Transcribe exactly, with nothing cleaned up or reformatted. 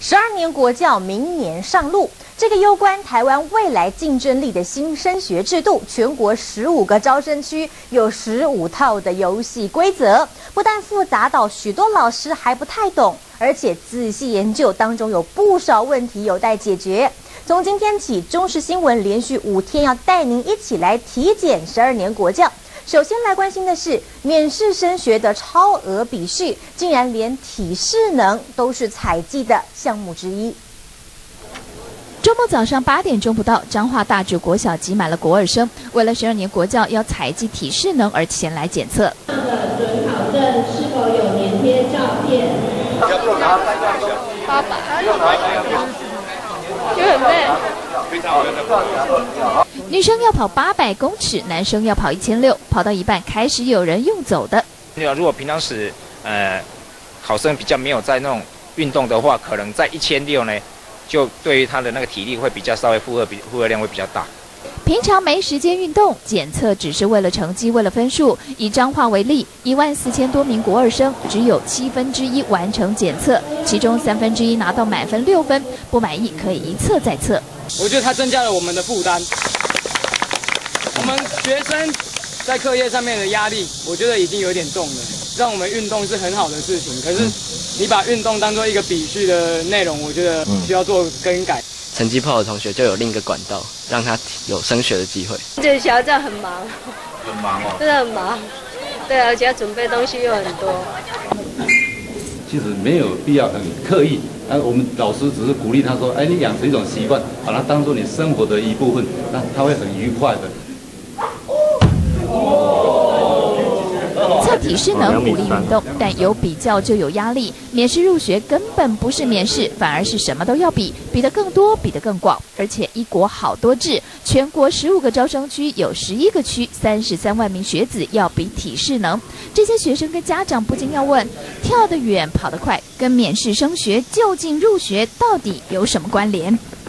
十二年国教明年上路，这个攸关台湾未来竞争力的新升学制度，全国十五个招生区有十五套的游戏规则，不但复杂到许多老师还不太懂，而且仔细研究当中有不少问题有待解决。从今天起，中视新闻连续五天要带您一起来体检十二年国教。首先来关心的是免试升学的超额比序，竟然连体适能都是采计的项目之一。 周末早上八点钟不到，彰化大直国小挤满了国二生，为了十二年国教要采集体适能而前来检测。 准考证是否有粘贴照片？八百，就很累。 女生要跑八百公尺，男生要跑一千六，跑到一半开始有人用走的。 如果平常时呃考生比较没有在那种运动的话，可能在一千六呢，就对于他的那个体力会比较稍微负荷比负荷量会比较大。 平常没时间运动，检测只是为了成绩，为了分数。以彰化为例，一万四千多名国二生，只有七分之一完成检测，其中三分之一拿到满分六分，不满意可以一测再测。 我觉得它增加了我们的负担，我们学生在课业上面的压力，我觉得已经有点重了。让我们运动是很好的事情，可是你把运动当做一个比序的内容，我觉得需要做更改。 成绩不好的同学就有另一个管道，让他有升学的机会。 这小孩这样很忙， 很忙哦， 真的很忙。对，而且要准备东西又很多。 其实没有必要很刻意，啊，我们老师只是鼓励他说，哎，你养成一种习惯，把它当做你生活的一部分，那他会很愉快的。 测体适能鼓励运动，但有比较就有压力。免试入学根本不是免试，反而是什么都要比，比得更多，比得更广。而且一国好多制，全国十五个招生区有十一个区，三十三万名学子要比体适能。这些学生跟家长不禁要问：跳得远、跑得快，跟免试升学就近入学到底有什么关联？